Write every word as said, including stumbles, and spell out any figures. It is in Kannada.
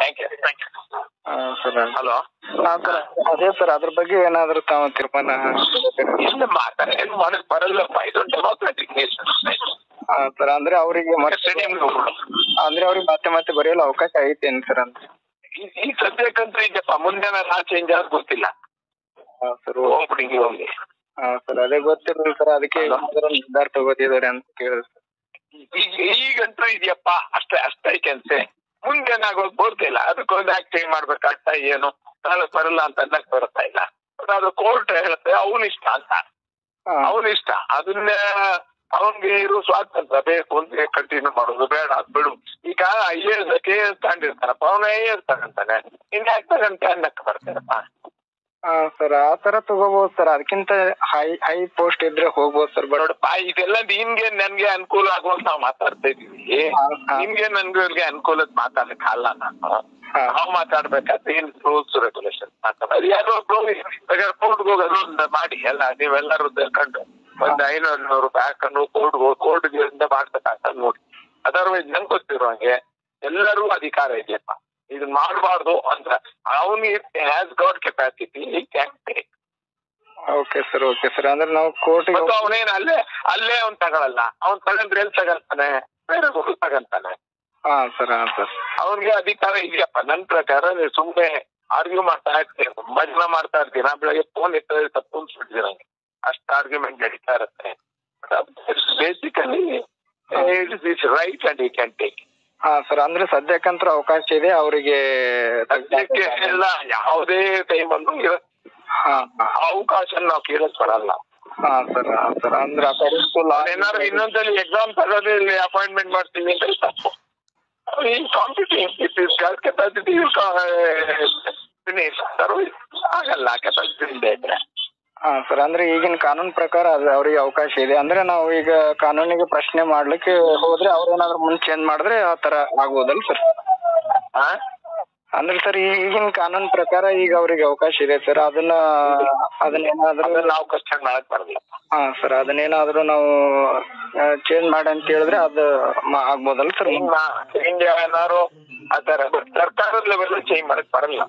ಸರ್ ಹಲೋ ಸರ್ ಅದೇ ಸರ್ ಅದ್ರ ಬಗ್ಗೆ ಏನಾದ್ರು ತಾವು ತೀರ್ಮಾನ ಇಲ್ಲ ಮಾತಾಡ ಏನು ಮಾಡಕ್ ಬರಲ್ಲಪ್ಪ, ಇದು ಡೆಮೋಕ್ರೆಟಿಕ್ ನೇಷನ್. ಸರ್ ಅಂದ್ರೆ ಅವ್ರಿಗೆ ಅಂದ್ರೆ ಅವ್ರಿಗೆ ಮತ್ತೆ ಮತ್ತೆ ಬರೆಯಲು ಅವಕಾಶ ಐತೇನು ಸರ್ ಅಂತ ಈ ಸದ್ಯಕ್ಕಂತೂ ಇದೆಯಪ್ಪ, ಮುಂದೆ ನಾ ಚೇಂಜ್ ಆಗ ಗೊತ್ತಿಲ್ಲ ಸರ್. ಓಪನಿಂಗ್ ಹೋಗಿ ಹಾ ಸರ್ ಅದೇ ಗೊತ್ತಿರಲಿಲ್ಲ ಸರ್, ಅದಕ್ಕೆ ನಿರ್ಧಾರ ತಗೋತಿದ್ದಾರೆ ಅಂತ ಕೇಳಿದ್ರು ಸರ್. ಈಗ ಈಗಂತೂ ಇದೆಯಪ್ಪ, ಅಷ್ಟೇ ಅಷ್ಟೈತೆ ಅಂತೆ. ಮುಂದೆ ಏನಾಗೋದು ಗೊತ್ತಿಲ್ಲ, ಅದಕ್ಕೊಂದು ಆಕ್ಟಿಂಗ್ ಮಾಡ್ಬೇಕಾಗ್ತಾ ಏನು ನಾಳೆ ಬರಲ್ಲ ಅಂತ ಅನ್ನಕ್ ಬರ್ತಾ ಇಲ್ಲ. ಅದು ಕೋರ್ಟ್ ಹೇಳುತ್ತೆ ಅವನ ಇಷ್ಟ ಅಂತ, ಅವನ ಇಷ್ಟ. ಅದನ್ನ ಅವನ್ಗೆ ಇರೋ ಸ್ವಾತಂತ್ರ್ಯ, ಬೇಕು ಅಂತ ಕಂಟಿನ್ಯೂ ಮಾಡೋದು, ಬೇಡ ಅದ್ ಬಿಡು. ಈಗ I A S K S ತಗೊಂಡಿರ್ತಾರಪ್ಪ, ಅವನ ಐ ಎಸ್ ತಗೊಂತಾನೆ, ಇನ್ ಯಾಕೆ ತಗೊಂತ ಅನ್ನಕ್ ಬರ್ತಾರಪ್ಪ. ಹಾ ಸರ್ ಆ ತರ ತಗೋಬಹುದು ಸರ್, ಅದಕ್ಕಿಂತ ಹೈ ಹೈ ಪೋಸ್ಟ್ ಇದ್ರೆ ಹೋಗ್ಬೋದು ಸರ್. ನೋಡಪ್ಪ ಇದೆಲ್ಲ ನಿನ್ಗೆ ನನ್ಗೆ ಅನುಕೂಲ ಆಗುವಂತ ನಾವು ಮಾತಾಡ್ತಾ ಇದೀವಿ. ನಿಮ್ಗೆ ನನ್ಗೆ ಇವ್ರಿಗೆ ಅನುಕೂಲದ ಮಾತಾಡಕ್ ಅಲ್ಲ. ನಾನು ನಾವು ಮಾತಾಡ್ಬೇಕಾದ್ರೆ ಏನ್ ರೂಲ್ಸ್ ರೆಗ್ಯುಲೇಷನ್ ಮಾತಾಡೋದು. ಯಾರೋ ಕೋರ್ಟ್ಗೆ ಹೋಗೋದು ಮಾಡಿ ಎಲ್ಲ ನೀವೆಲ್ಲರೂ ಕಂಡು ಒಂದ್ ಐನೂರು ನೂರು ರೂಪಾಯಿ ಹಾಕೊಂಡು ಕೋರ್ಟ್ ಕೋರ್ಟ್ಗೆ ಮಾಡ್ಬೇಕಾಗ್ತದೆ ನೋಡಿ. ಅದರ್ವೈಸ್ ನಂಗೆ ಗೊತ್ತಿರೋ ಹಂಗೆ ಎಲ್ಲರೂ ಅಧಿಕಾರ ಇದೆಯಪ್ಪ, ಇದನ್ನ ಮಾಡಬಾರ್ದು ಅಂತ. ಅವನಿಗೆ has got capacity, he can take. Okay sir okay sir ಅಂದ್ರೆ ನಾವು ಕೋರ್ಟ್ ಅವನೇನ್ ಅಲ್ಲೇ ಅಲ್ಲೇ ಅವ್ನ್ ತಗೊಳಲ್ಲ, ಅವ್ನ್ ತಗೊಂಡ್ರೆ ಎಲ್ಲಿ ತಗೊಂತಾನೆ, ಬೇರೆ ಹುಡುಗ ತಗೊಂತಾನೆ. ಹಾ ಸರ್ ಹಾ ಸರ್ ಅವ್ನಿಗೆ ಅಧಿಕಾರ ಇದೆಯಪ್ಪ. ನನ್ ಪ್ರಕಾರ ನೀವು ಸುಮ್ನೆ ಆರ್ಗ್ಯೂ ಮಾಡ್ತಾ ಇರ್ತೀರಿ, ತುಂಬಾ ಜನ ಮಾಡ್ತಾ ಇರ್ತೀರಿ. ನಾ ಬೆಳಗ್ಗೆ ಫೋನ್ ಇರ್ತದೆ ತಪ್ಪು ಅನ್ಸ್ಬಿಡ್ತೀವಿ ನಂಗೆ, ಅಷ್ಟು ಆರ್ಗ್ಯುಮೆಂಟ್ ನಡೀತಾ ಇರುತ್ತೆ. Basically it is right and you can take. ಹಾ ಸರ್ ಅಂದ್ರೆ ಸದ್ಯಕ್ಕಂತೂ ಅವಕಾಶ ಇದೆ ಅವರಿಗೆ, ಸದ್ಯಕ್ಕೆ ಎಲ್ಲ ಯಾವುದೇ ಟೈಮಲ್ಲೂ ಅವಕಾಶ ನಾವು ಕೇಳಕ್ ಬರಲ್ಲ. ಹಾ ಸರ್ ಹಾ ಸರ್ ಅಂದ್ರೆ ಏನಾದ್ರು ಇನ್ನೊಂದ್ಸಲಿ ಎಕ್ಸಾಮ್ ತಗೋದ್ರಲ್ಲಿ ಅಪಾಯಿಂಟ್ಮೆಂಟ್ ಮಾಡ್ತೀವಿ ಅಂದ್ರೆ ತಪ್ಪು. ಈ ಕಾಂಪಿಟಿಂಗ್ ಇಟ್ ಇಸ್ ಕೆಪಾಸಿಟಿ ಆಗಲ್ಲ, ಕೆಪಾಸಿಟಿ ಇಲ್ಲದೆ ಇದ್ರೆ. ಹಾ ಸರ್ ಅಂದ್ರೆ ಈಗಿನ ಕಾನೂನು ಪ್ರಕಾರ ಅದು ಅವ್ರಿಗೆ ಅವಕಾಶ ಇದೆ. ಅಂದ್ರೆ ನಾವು ಈಗ ಕಾನೂನಿಗೆ ಪ್ರಶ್ನೆ ಮಾಡ್ಲಿಕ್ಕೆ ಹೋದ್ರೆ ಅವ್ರೇನಾದ್ರು ಮುಂದೆ ಚೇಂಜ್ ಮಾಡಿದ್ರೆ ಆ ತರ ಆಗ್ಬೋದಲ್ಲ ಸರ್? ಅಂದ್ರೆ ಸರ್ ಈಗಿನ ಕಾನೂನು ಪ್ರಕಾರ ಈಗ ಅವ್ರಿಗೆ ಅವಕಾಶ ಇದೆ ಸರ್, ಅದನ್ನ ಅದನ್ನೇನಾದ್ರೂ ನಾವು ಕಷ್ಟ ಮಾಡಕ್ ಬರಲ್ಲ. ಹಾ ಸರ್ ಅದನ್ನೇನಾದ್ರೂ ನಾವು ಚೇಂಜ್ ಮಾಡಿ ಅಂತ ಹೇಳಿದ್ರೆ ಅದು ಆಗ್ಬೋದಲ್ಲ ಸರ್? ಇಂಡಿಯಾ ಏನಾದ್ರು ಆತರ ಸರ್ಕಾರದ ಲೆವೆಲ್ ಚೇಂಜ್ ಮಾಡಕ್ ಬರಲ್ಲ.